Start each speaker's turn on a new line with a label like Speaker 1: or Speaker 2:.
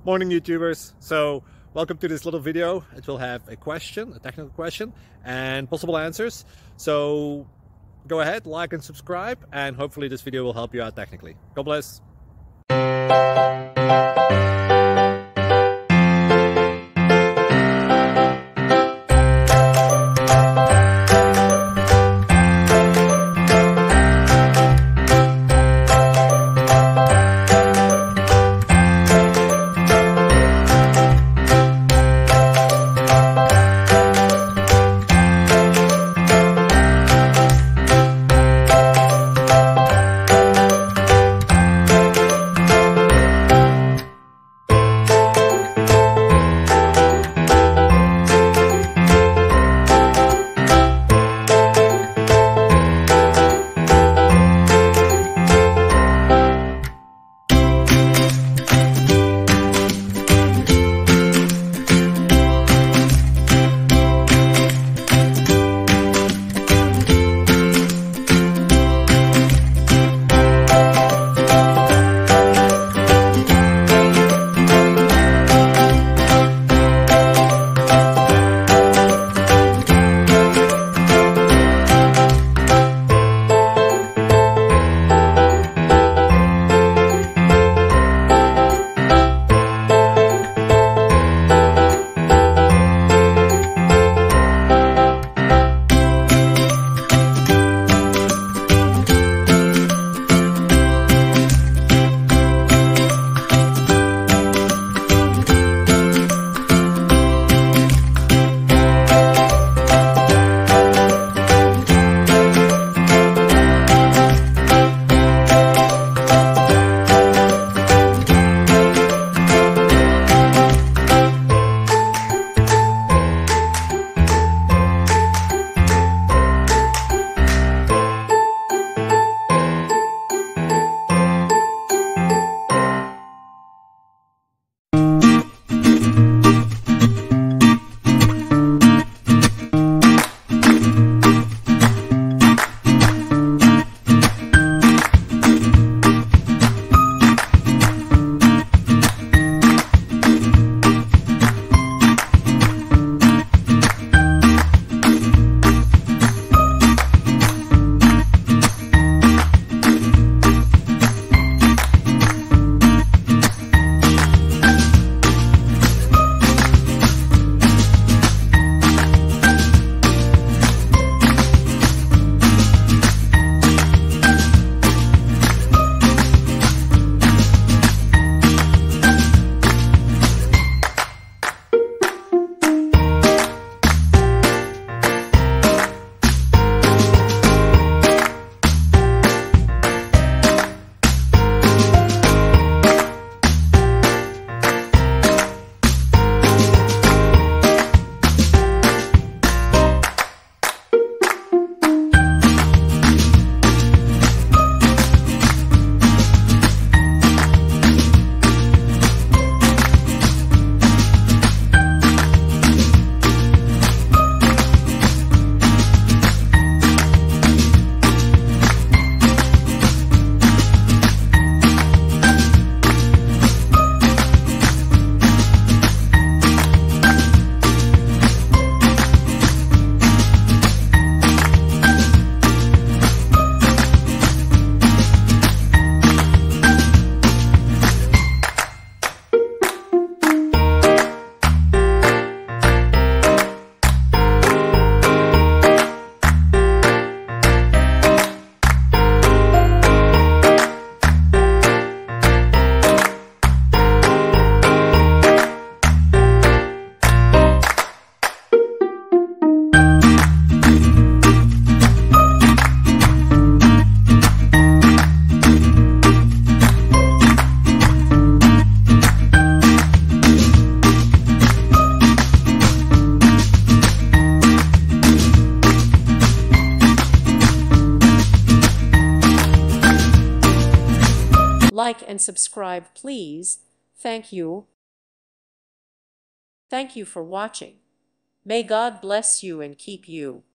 Speaker 1: Morning YouTubers. So welcome to this little video. It will have a question, a technical question, and possible answers. So go ahead, like and subscribe, and hopefully this video will help you out technically. God bless.
Speaker 2: Like and subscribe, please. Thank you. Thank you for watching. May God bless you and keep you.